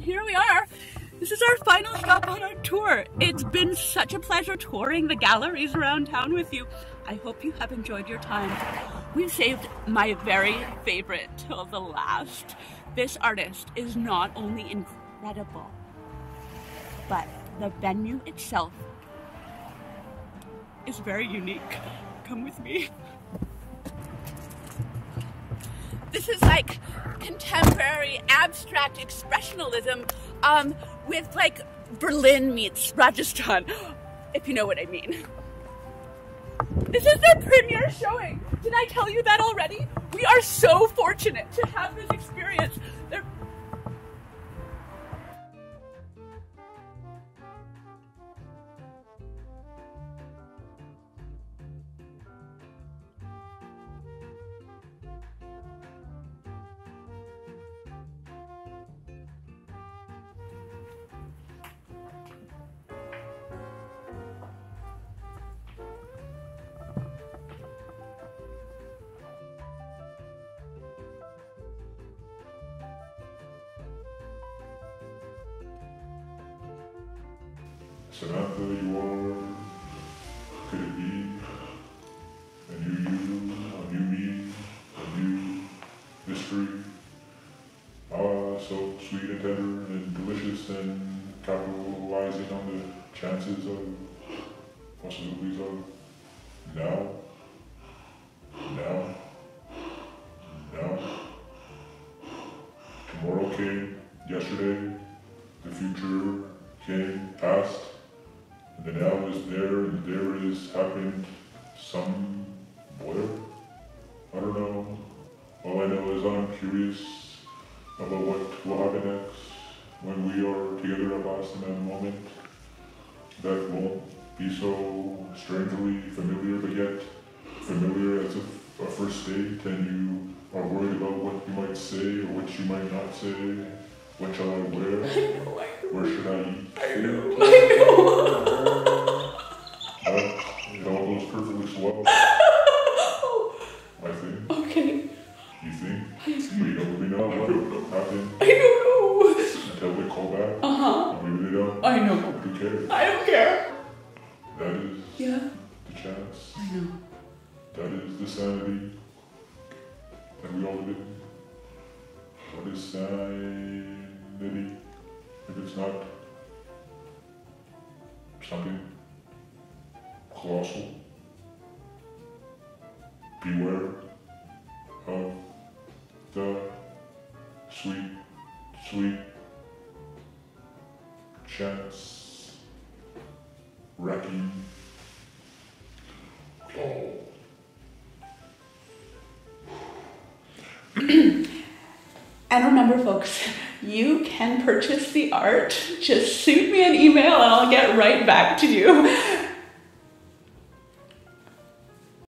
here we are. This is our final stop on our tour. It's been such a pleasure touring the galleries around town with you. I hope you have enjoyed your time. We've saved my very favorite till the last. This artist is not only incredible, but the venue itself is very unique. Come with me. This is like contemporary abstract expressionism with like Berlin meets Rajasthan, if you know what I mean. This is their premiere showing. Did I tell you that already? We are so fortunate to have this experience. Samantha, you are, could it be, a new you, a new me, a new mystery? So sweet and tender and delicious and capitalizing on the chances of, possibilities of now. Tomorrow came, yesterday, the future came, past. And the now is there, and there is happened somewhere. I don't know. All I know is I'm curious about what will happen next when we are together at last in that moment that won't be so strangely familiar, but yet familiar as if a first date, and you are worried about what you might say or what you might not say. What shall I wear? I know. Where should I eat? I know. It all goes perfectly swell. I think. Okay. You think? We don't really know what happened. I don't know. Until they call back. We really don't. I know. Who cares? I don't care. That is the chance. I know. That is the sanity that we all live in. What is sanity if it's not something colossal? Beware of the sweet, sweet chance wrecking claw. And remember, folks, you can purchase the art. Just shoot me an email and I'll get right back to you.